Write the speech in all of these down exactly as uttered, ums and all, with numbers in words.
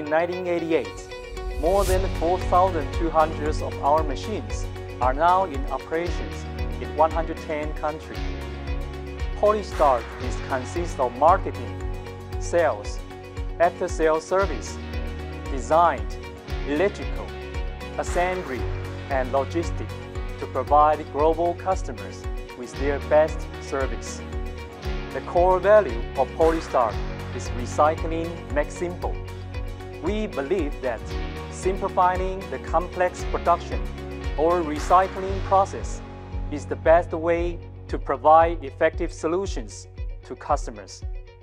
in nineteen eighty-eight, more than four thousand two hundred of our machines are now in operations in one hundred ten countries. POLYSTAR is consists of marketing, sales, after-sales service, design, electrical, assembly, and logistics to provide global customers with their best service. The core value of POLYSTAR is recycling made simple. We believe that simplifying the complex production or recycling process is the best way to provide effective solutions to customers.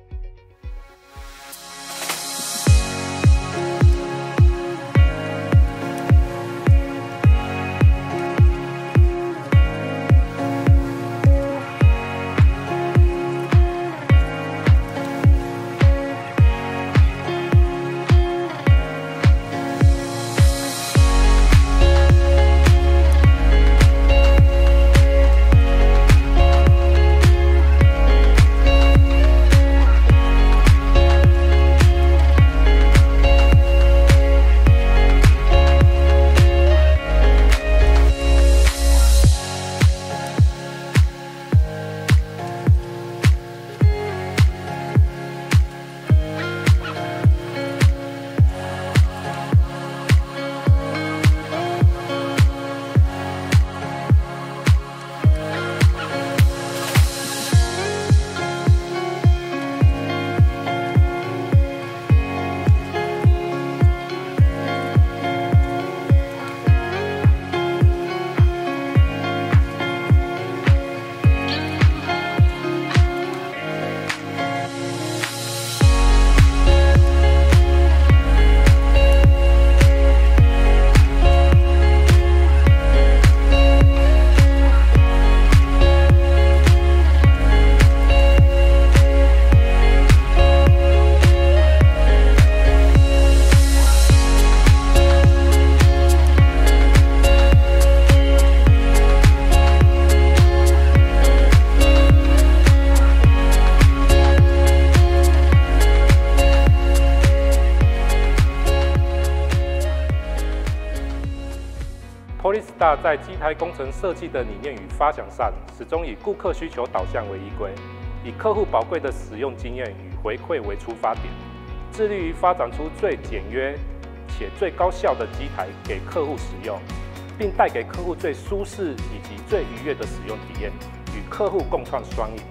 POLYSTAR 在机台工程设计的理念与发想上，始终以顾客需求导向为依归，以客户宝贵的使用经验与回馈为出发点，致力于发展出最简约且最高效的机台给客户使用，并带给客户最舒适以及最愉悦的使用体验，与客户共创双赢。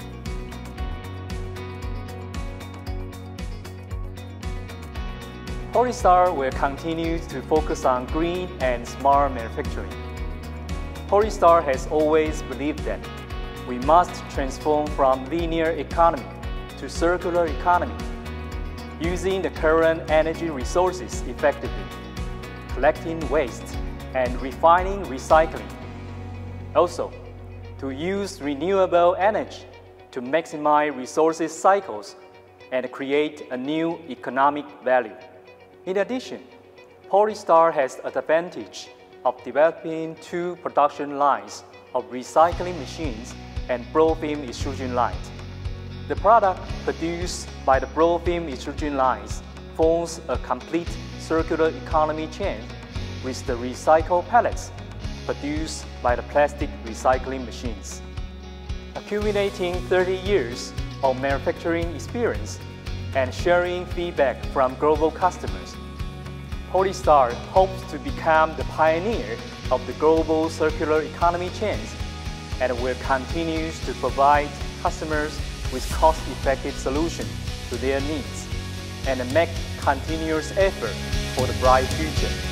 POLYSTAR will continue to focus on green and smart manufacturing. POLYSTAR has always believed that we must transform from linear economy to circular economy, using the current energy resources effectively, collecting waste, and refining recycling. Also, to use renewable energy to maximize resources cycles and create a new economic value. In addition, POLYSTAR has the advantage of developing two production lines of recycling machines and blow film extrusion lines. The product produced by the blow film extrusion lines forms a complete circular economy chain with the recycled pellets produced by the plastic recycling machines. Accumulating thirty years of manufacturing experience and sharing feedback from global customers, POLYSTAR hopes to become the pioneer of the global circular economy chains and will continue to provide customers with cost-effective solutions to their needs and make continuous effort for the bright future.